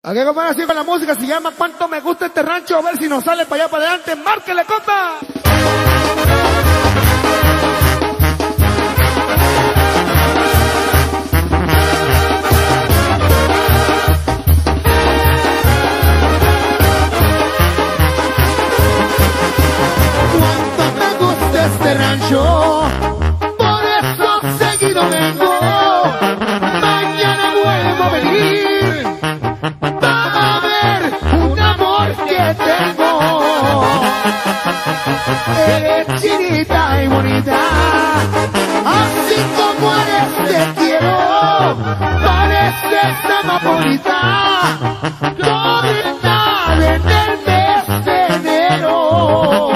Aquí como así con la música se llama ¿Cuánto me gusta este rancho? A ver si nos sale para allá para adelante. ¡Márquele, compa! Cuánto me gusta este rancho, por eso seguido vengo. Mañana vuelvo a venir para ver un amor que tengo. Eres chinita y bonita, así como eres te quiero. Pareces la más bonita, bonita en el mes de enero.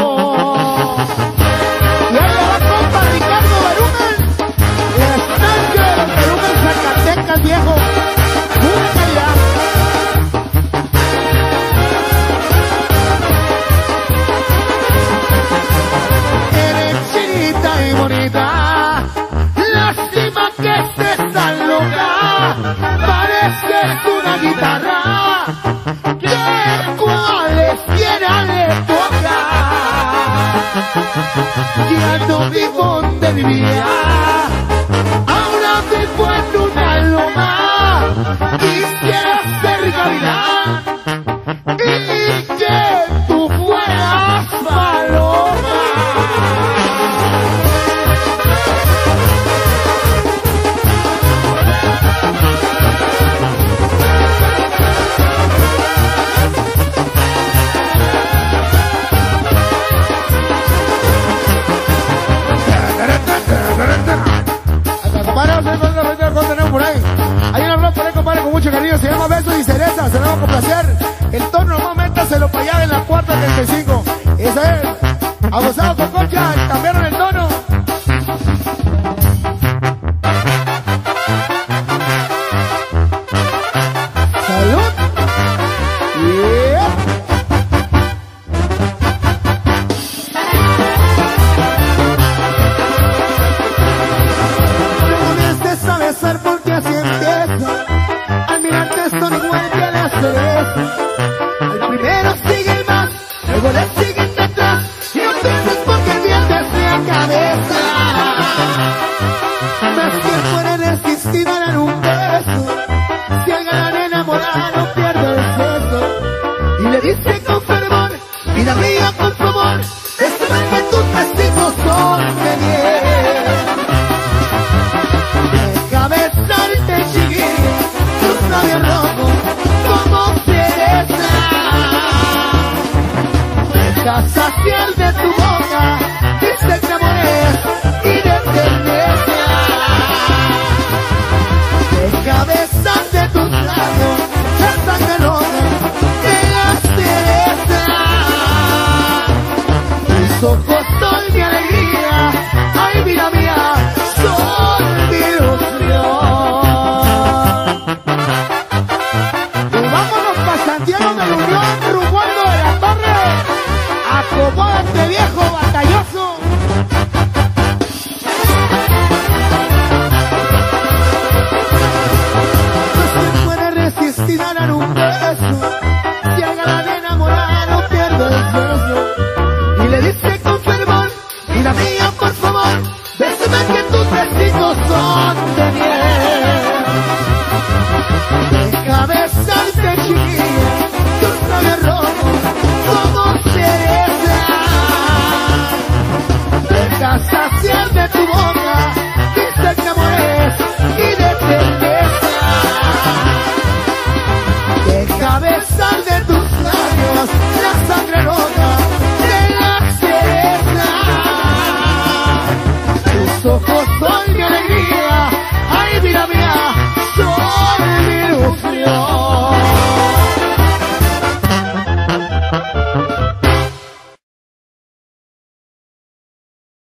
Viejo, pura calidad. Eres chinita y bonita, lástima que estés tan loca. Pareces una guitarra que cualesquiera le toca. Ya no vivo donde vivía, ahora vivo en una loma. Quisiera ser gavilán y que tú fueras paloma. Hay una ropa por ahí, compadre, con mucho cariño, se llama Besos y Cereza, se lo vamos a complacer. El tono normalmente se lo para allá en la 435. Esa es, abusado con concha, cambiaron el tono. Salud. Yeah. Porque así empieza, al mirarte son igual que la cereza. Al primero sigue el más, luego le siguen detrás, y no pienses porque el bien desea cabeza. Más tiempo en el existido dar un beso, si el galán enamorado pierde el seso, y le dice